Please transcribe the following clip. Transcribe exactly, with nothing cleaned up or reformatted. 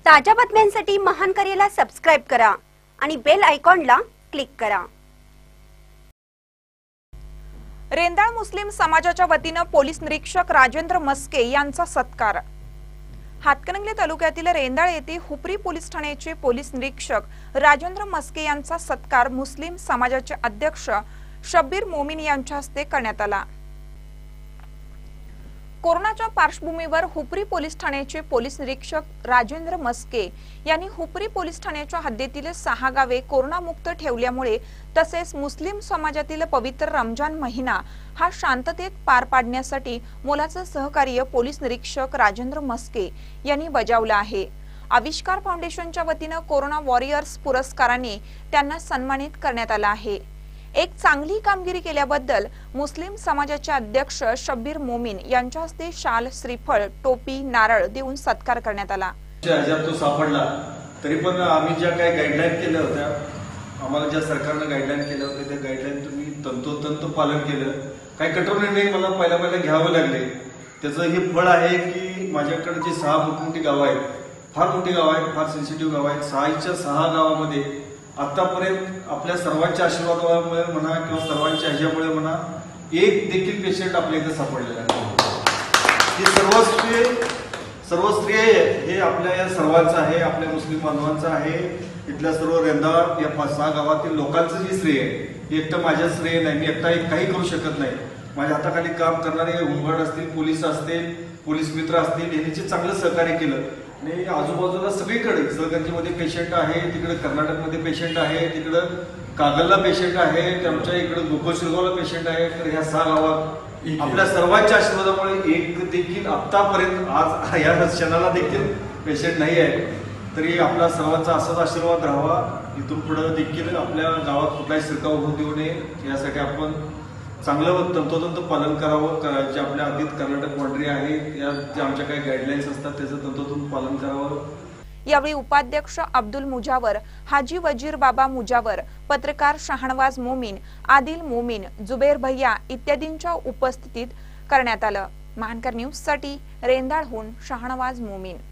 ताज्या बातम्यांसाठी महान करेला सबस्क्राइब करा आणि बेल आयकॉनला क्लिक करा। रेंदाळ मुस्लिम समाजाच्या वतीने पोलीस निरीक्षक राजेंद्र मस्के यांचा सत्कार। हातकणंगले तालुक्यातील रेंदाळ येथे हुपरी पोलीस ठाण्याचे पोलीस निरीक्षक राजेंद्र मस्के यांचा सत्कार मुस्लिम समाजाचे अध्यक्ष शब्बीर मोमीन यांच्या हस्ते करण्यात आला। कोरोनाच्या पार्श्वभूमीवर हुपरी पोलीस ठाण्याचे पोलीस निरीक्षक राजेंद्र मस्के यांनी हुपरी पोलीस ठाण्याच्या हद्दीतील सहा गावे कोरोनामुक्त ठेवल्यामुळे तसेच मुस्लिम समाजातील पवित्र रमजान महिना हा शांततेत पार पाडण्यासाठी मोलाचं सहकार्य पोलीस निरीक्षक राजेंद्र मस्के यांनी बजावलं आहे। आविष्कार फाउंडेशनच्या वतीने कोरोना वॉरियर्स पुरस्काराने त्यांना सन्मानित करण्यात आलं आहे। एक चांगली कामगिरी केल्याबद्दल मुस्लिम समाजाचे अध्यक्ष शब्बीर मोमीन यांच्या हस्ते शाल, श्रीफळ, टोपी, नारळ देऊन सत्कार करण्यात आला। ह्याच्यात तो सापडला तरी पण आम्ही ज्या काही गाईडलाईन केल्या होत्या, आम्हाला ज्या सरकारने गाईडलाईन केल्या होत्या त्या गाईडलाईन तुम्ही तंतोतंत पालन केलं। काही कठोर निर्णय मला पहिल्या पहिल्या घ्यावे लागले। त्याचं हे फळ आहे की माझ्याकडे जी सहा मोठमोठी गावं आहेत, फार मोठी गावं आहेत, फार सेन्सिटिव्ह गावं आहेत, सहाच्या सहा गावामध्ये आतापर्यंत आपल्या सर्वांच्या आशीर्वादामुळे म्हणा किंवा सर्वांच्या ह्याच्यामुळे म्हणा एक देखील पेशंट आपल्या इथे सापडलेला नाही। ही सर्व श्रेय सर्व श्रेय हे आपल्या या सर्वांचं आहे, आपल्या मुस्लिम बांधवांचं आहे। इथल्या सर्व रेंदाळ या पाच सहा गावातील लोकांचं जे श्रेय आहे हे एकटं माझ्या श्रेय नाही, मी एकटा काही करू शकत नाही। माझ्या हाताखाली काम करणारे होमगार्ड असतील, पोलीस असतील, पोलीस मित्र असतील, यांनी जे चांगलं सहकार्य केलं आणि आजूबाजूला सगळीकडे इचलकरंजीमध्ये पेशंट आहे, तिकडे कर्नाटकमध्ये पेशंट आहे, तिकडं कागलला पेशंट आहे, आमच्या इकडे गोकुळशिरगावला पेशंट आहे। तर ह्या सहा गावात आपल्या सर्वांच्या आशीर्वादामुळे एक देखील आतापर्यंत आज या क्षणाला देखील पेशंट नाही आहे। तरी आपला सर्वांचा असाच आशीर्वाद राहावा, इथून पुढे देखील आपल्या गावात कुठलाही शिरकाव होऊ देऊ नये यासाठी आपण चांगलं तंतोतंत पालन करावं। जे आपल्या हद्दीत कर्नाटक बाउंड्री आहे या ज्या आमच्या काही गाईडलाईन्स असतात त्याचं तंतोतंत पालन करावं। यावेळी उपाध्यक्ष अब्दुल मुजावर, हाजी वजीर बाबा मुजावर, पत्रकार शाहनवाज मोमीन, आदिल मोमीन, जुबेर भैया इत्यादींच्या उपस्थितीत करण्यात आलं। महानकर न्यूज साठी रेंदाळहून शाहनवाज मोमीन।